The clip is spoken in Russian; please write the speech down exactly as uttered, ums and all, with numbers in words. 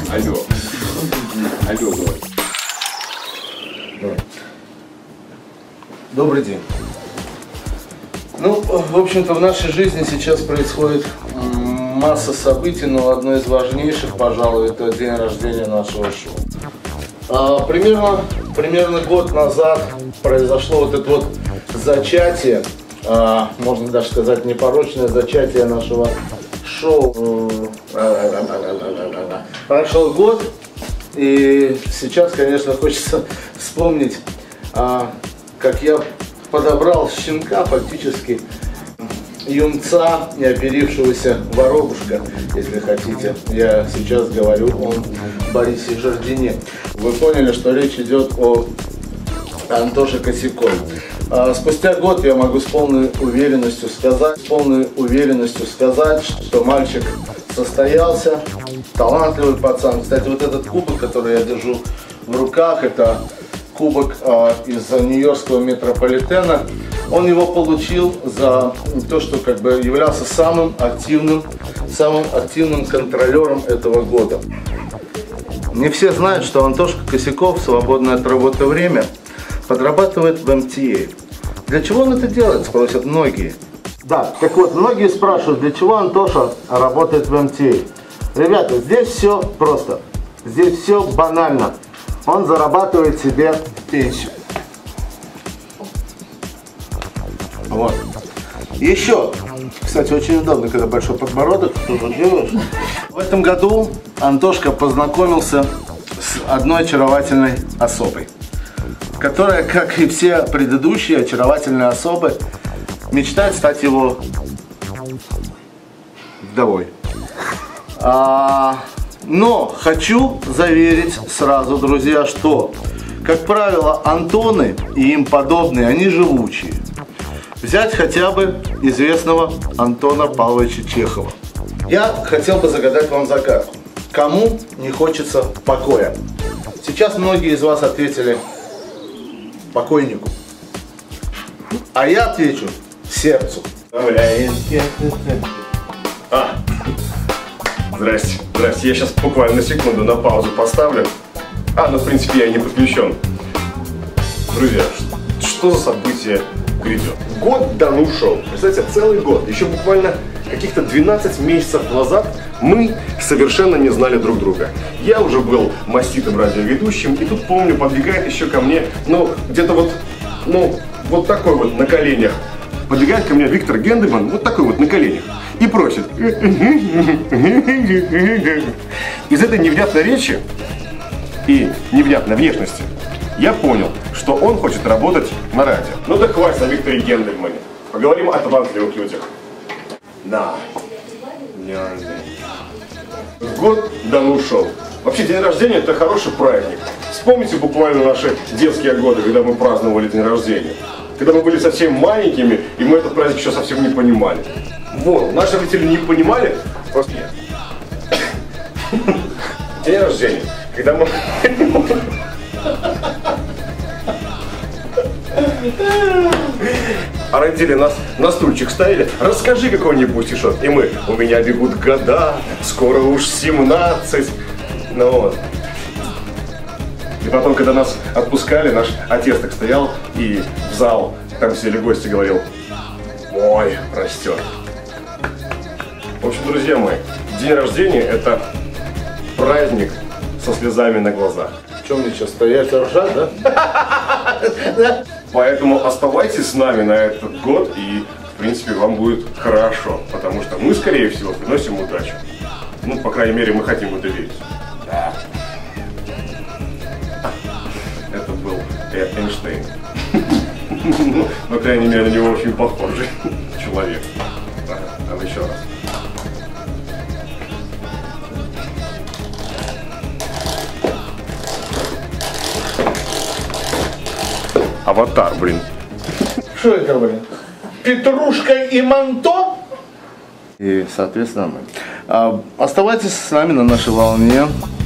Алло. Алло, давай. Давай. Добрый день. Ну, в общем-то, в нашей жизни сейчас происходит масса событий, но одно из важнейших, пожалуй, это день рождения нашего шоу. А, примерно, примерно год назад произошло вот это вот зачатие, а, можно даже сказать, непорочное зачатие нашего шоу. Прошел год, и сейчас, конечно, хочется вспомнить, а, как я подобрал щенка, фактически юнца, не оперившегося воробушка, если хотите. Я сейчас говорю о Борисе Жардине. Вы поняли, что речь идет о Антоше Косякове. А спустя год я могу с полной уверенностью сказать, с полной уверенностью сказать, что мальчик состоялся, талантливый пацан. Кстати, вот этот кубок, который я держу в руках, это кубок а, из Нью-Йоркского метрополитена. Он его получил за то, что как бы являлся самым активным, самым активным контролером этого года. Не все знают, что Антошка Косяков в свободное от работы время подрабатывает в эм ти эй. Для чего он это делает, спросят многие. Да, так вот, многие спрашивают, для чего Антоша работает в эм ти эй. Ребята, здесь все просто, здесь все банально. Он зарабатывает себе пенсию. Вот. Еще, кстати, очень удобно, когда большой подбородок, что тут делаешь. В этом году Антошка познакомился с одной очаровательной особой, которая, как и все предыдущие очаровательные особы, мечтает стать его вдовой. А, но хочу заверить сразу, друзья, что, как правило, Антоны и им подобные, они живучие. Взять хотя бы известного Антона Павловича Чехова. Я хотел бы загадать вам загадку. Кому не хочется покоя? Сейчас многие из вас ответили покойнику. А я отвечу сердцу. А, здрасте, здрасте. Я сейчас буквально на секунду на паузу поставлю. А, ну в принципе я и не подключен. Друзья, что за событие грядет? Год давно ушел. Представляете, целый год. Еще буквально каких-то двенадцать месяцев назад мы совершенно не знали друг друга. Я уже был маститым радиоведущим, и тут, помню, подбегает еще ко мне, ну, где-то вот, ну, вот такой вот на коленях. Подбегает ко мне Виктор Гендельман, вот такой вот на коленях, и просит. Из этой невнятной речи и невнятной внешности я понял, что он хочет работать на радио. Ну да хватит о Викторе Гендельмане. Поговорим о талантливых людях. Да. Год давно ушел. Вообще, день рождения — это хороший праздник. Вспомните буквально наши детские годы, когда мы праздновали день рождения. Когда мы были совсем маленькими, и мы этот праздник еще совсем не понимали. Вот, наши родители не понимали, просто нет. День рождения, когда мы... А родители нас на стульчик ставили, расскажи какой-нибудь стишок. И мы, у меня бегут года, скоро уж семнадцать. Ну вот. И потом, когда нас отпускали, наш отец так стоял и в зал, там сидели гости, говорил: ой, растет. В общем, друзья мои, день рождения — это праздник со слезами на глазах. Чем мне сейчас стоять и ржать, да? Поэтому оставайтесь с нами на этот год, и, в принципе, вам будет хорошо. Потому что мы, скорее всего, приносим удачу. Ну, по крайней мере, мы хотим в это верить. Да. Это был Эйнштейн. Ну, по крайней мере, на него очень похожий человек. Там еще раз. Аватар, блин. Что это, блин? Петрушка и манто? И, соответственно, мы. А, оставайтесь с нами на нашей волне.